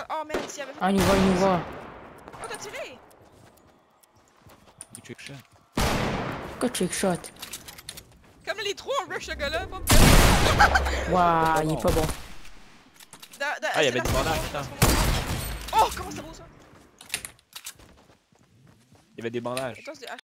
fuck. Oh man, s'il y avait fait. Ah, il nous voit, il nous voit. Pourquoi t'as tiré? Il trick shot. Pourquoi trick shot? Comme les trois, on rush ce gars-là, pas Waouh, il est pas bon. Ah, il y avait des bandages, putain. Oh, comment c'est beau ça? Il y avait des bandages. Attends, c'est